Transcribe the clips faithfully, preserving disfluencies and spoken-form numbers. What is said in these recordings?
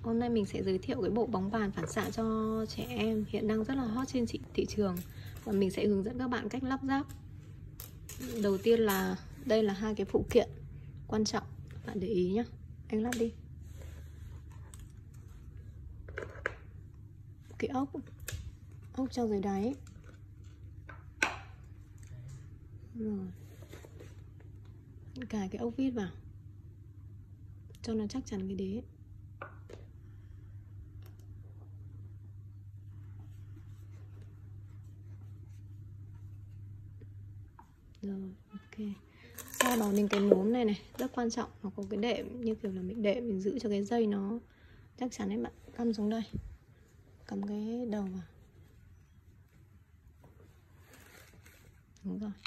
Hôm nay mình sẽ giới thiệu cái bộ bóng bàn phản xạ cho trẻ em hiện đang rất là hot trên thị, thị trường. Và mình sẽ hướng dẫn các bạn cách lắp ráp. Đầu tiên là đây là hai cái phụ kiện quan trọng, bạn để ý nhé. Anh lắp đi. Cái ốc ốc cho dưới đáy. Rồi. Cài cái ốc vít vào cho nó chắc chắn cái đế. Rồi, ok. Sau đó mình cái núm này này rất quan trọng, nó có cái đệm như kiểu là mình đệm mình giữ cho cái dây nó chắc chắn đấy bạn. Cắm xuống đây, cầm cái đầu vào. Đúng rồi,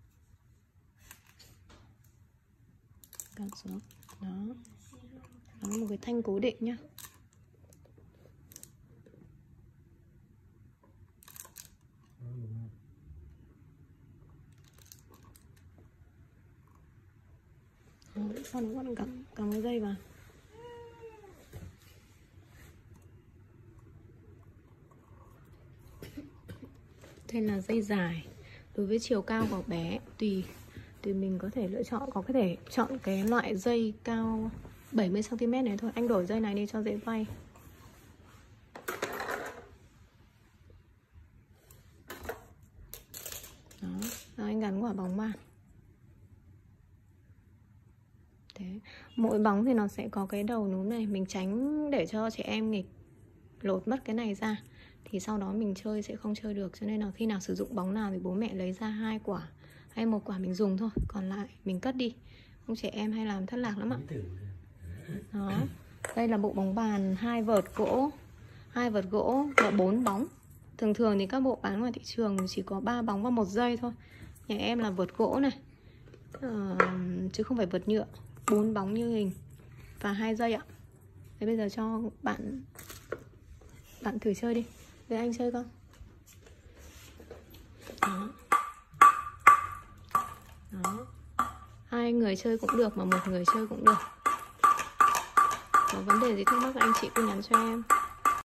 cắm xuống. Đó, nó là một cái thanh cố định nhá. Đó, sau đó bạn cầm, cầm cái dây vào. Đây là dây dài. Đối với chiều cao của bé tùy tùy mình có thể lựa chọn, có thể chọn cái loại dây cao bảy mươi xăng ti mét này thôi. Anh đổi dây này đi cho dễ vay. Đó, rồi anh gắn quả bóng vào. Thế, mỗi bóng thì nó sẽ có cái đầu núm này, mình tránh để cho trẻ em nghịch lột mất cái này ra thì sau đó mình chơi sẽ không chơi được, cho nên là khi nào sử dụng bóng nào thì bố mẹ lấy ra hai quả hay một quả mình dùng thôi, còn lại mình cất đi, không trẻ em hay làm thất lạc lắm ạ. Đó, đây là bộ bóng bàn hai vợt gỗ, hai vợt gỗ và bốn bóng. Thường thường thì các bộ bán ngoài thị trường chỉ có ba bóng và một dây thôi. Nhà em là vợt gỗ này, uh, chứ không phải vợt nhựa. Bốn bóng như hình và hai dây ạ. Thế bây giờ cho bạn bạn thử chơi đi, để anh chơi con. Đó. Đó, hai người chơi cũng được mà một người chơi cũng được. Có vấn đề gì thắc mắc anh chị cứ nhắn cho em.